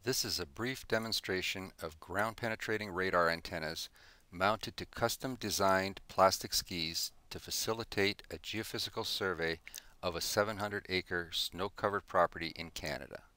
This is a brief demonstration of ground-penetrating radar antennas mounted to custom-designed plastic skis to facilitate a geophysical survey of a 700-acre snow-covered property in Canada.